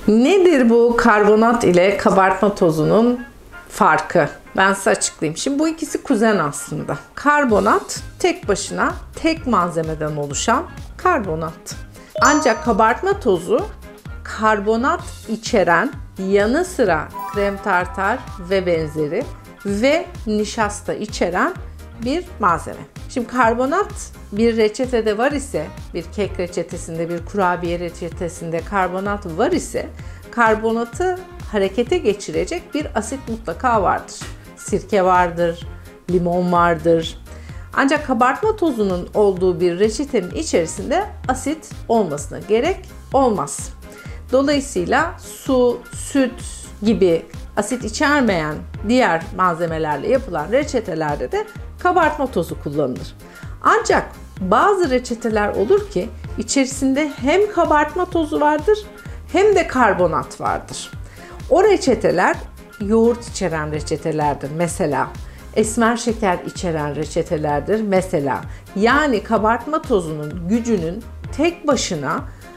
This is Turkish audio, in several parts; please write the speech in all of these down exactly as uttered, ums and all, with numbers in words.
Nedir bu karbonat ile kabartma tozunun farkı? Ben size açıklayayım. Şimdi bu ikisi kuzen aslında. Karbonat tek başına tek malzemeden oluşan karbonat. Ancak kabartma tozu karbonat içeren yanı sıra krem tartar ve benzeri ve nişasta içeren bir malzeme. Şimdi karbonat bir reçetede var ise, bir kek reçetesinde, bir kurabiye reçetesinde karbonat var ise, karbonatı harekete geçirecek bir asit mutlaka vardır. Sirke vardır, limon vardır. Ancak kabartma tozunun olduğu bir reçetenin içerisinde asit olmasına gerek olmaz. Dolayısıyla su, süt gibi asit içermeyen diğer malzemelerle yapılan reçetelerde de kabartma tozu kullanılır. Ancak bazı reçeteler olur ki içerisinde hem kabartma tozu vardır hem de karbonat vardır. O reçeteler yoğurt içeren reçetelerdir mesela. Esmer şeker içeren reçetelerdir mesela. Yani kabartma tozunun gücünün tek başına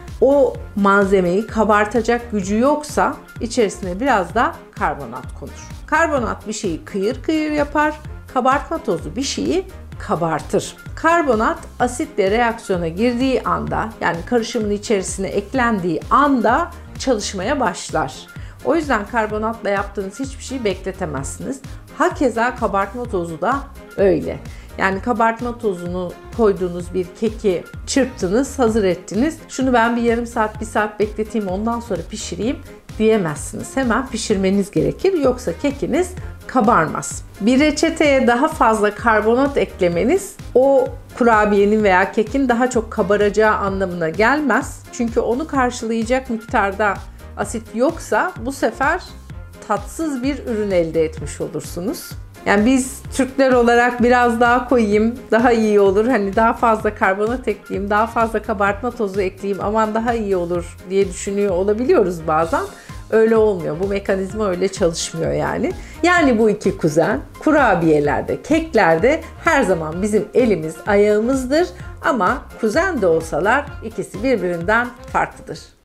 o malzemeyi kabartacak gücü yoksa içerisine biraz da karbonat konur. Karbonat bir şeyi kıyır kıyır yapar, kabartma tozu bir şeyi kabartır. Karbonat asitle reaksiyona girdiği anda, yani karışımın içerisine eklendiği anda çalışmaya başlar. O yüzden karbonatla yaptığınız hiçbir şeyi bekletemezsiniz. Hakeza kabartma tozu da öyle. Yani kabartma tozunu koyduğunuz bir keki çırptınız, hazır ettiniz. Şunu ben bir yarım saat, bir saat bekleteyim, ondan sonra pişireyim diyemezsiniz. Hemen pişirmeniz gerekir. Yoksa kekiniz kabarmaz. Bir reçeteye daha fazla karbonat eklemeniz o kurabiyenin veya kekin daha çok kabaracağı anlamına gelmez. Çünkü onu karşılayacak miktarda asit yoksa bu sefer tatsız bir ürün elde etmiş olursunuz. Yani biz Türkler olarak biraz daha koyayım, daha iyi olur. Hani daha fazla karbonat ekleyeyim, daha fazla kabartma tozu ekleyeyim, aman daha iyi olur diye düşünüyor olabiliyoruz bazen. Öyle olmuyor. Bu mekanizma öyle çalışmıyor yani. Yani bu iki kuzen kurabiyelerde, keklerde her zaman bizim elimiz, ayağımızdır. Ama kuzen de olsalar ikisi birbirinden farklıdır.